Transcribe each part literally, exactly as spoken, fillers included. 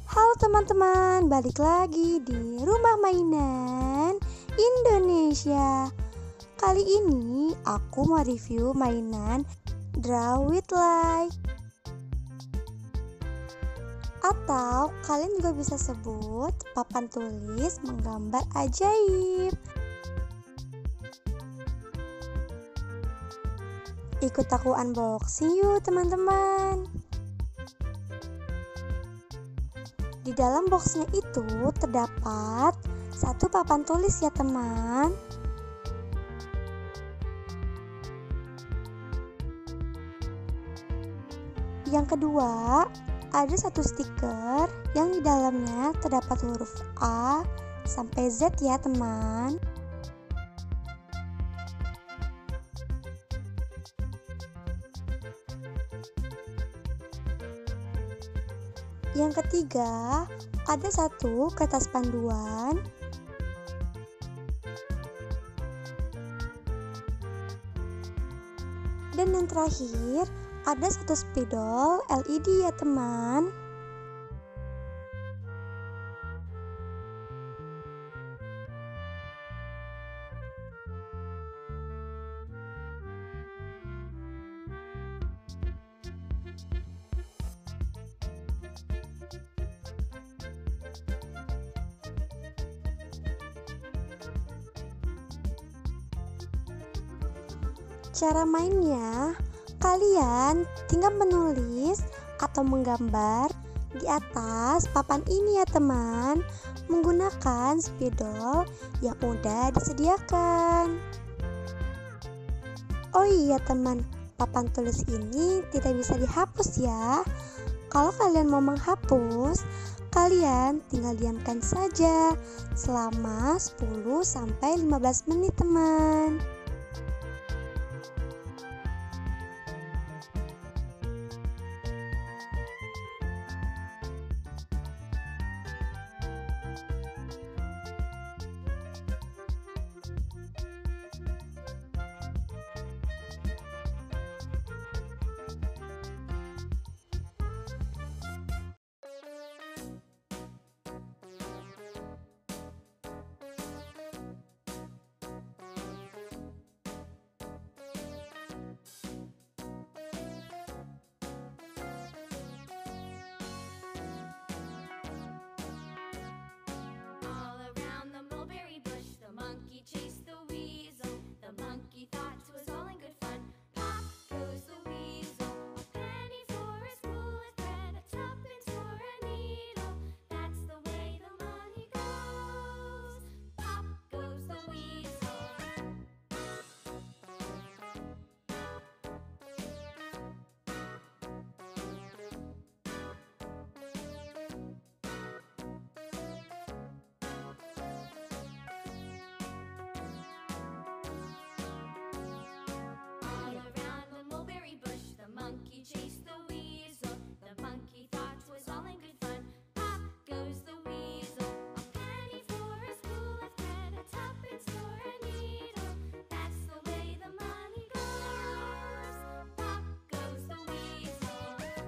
Halo teman-teman, balik lagi di Rumah Mainan Indonesia. Kali ini aku mau review mainan Draw with Light, atau kalian juga bisa sebut papan tulis menggambar ajaib. Ikut aku unboxing yuk teman-teman. Di dalam boxnya itu terdapat satu papan tulis ya teman. Yang kedua, ada satu stiker yang di dalamnya terdapat huruf A sampai Z ya teman. Yang ketiga, ada satu kertas panduan. Dan yang terakhir, ada satu spidol L E D ya teman. Cara mainnya, kalian tinggal menulis atau menggambar di atas papan ini ya teman, menggunakan spidol yang udah disediakan. Oh iya teman, papan tulis ini tidak bisa dihapus ya. Kalau kalian mau menghapus, kalian tinggal diamkan saja selama sepuluh sampai lima belas menit teman. Monkey chased the weasel. The monkey thought it was all in good fun. Pop goes the weasel. A penny for a spool of thread, a tuppence for a needle. That's the way the money goes. Pop goes the weasel.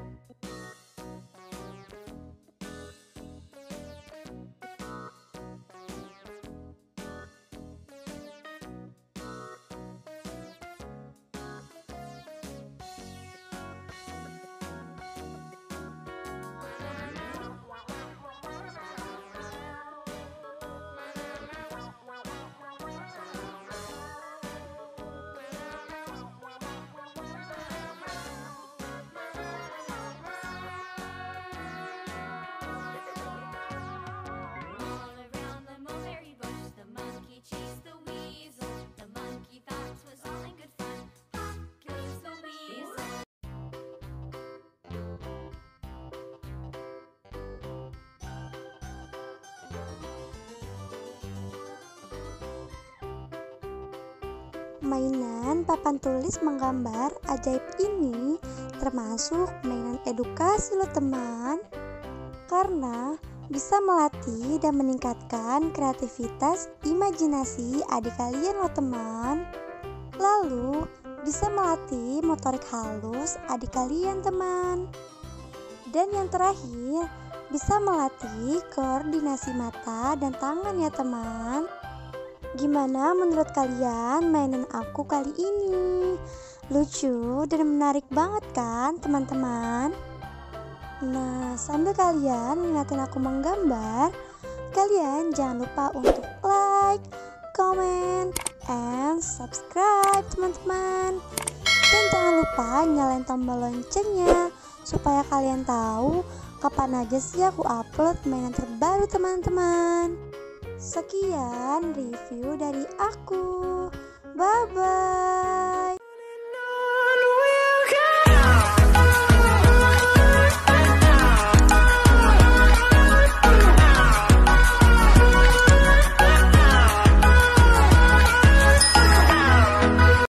Mainan papan tulis menggambar ajaib ini termasuk mainan edukasi loh teman, karena bisa melatih dan meningkatkan kreativitas imajinasi adik kalian loh teman. Lalu bisa melatih motorik halus adik kalian teman. Dan yang terakhir, bisa melatih koordinasi mata dan tangan ya teman. Gimana menurut kalian mainan aku kali ini? Lucu dan menarik banget kan teman-teman? Nah, sambil kalian ngeliatin aku menggambar, kalian jangan lupa untuk like, comment, and subscribe teman-teman. Dan jangan lupa nyalain tombol loncengnya supaya kalian tahu kapan aja sih aku upload mainan terbaru teman-teman. Sekian review dari aku. Bye-bye.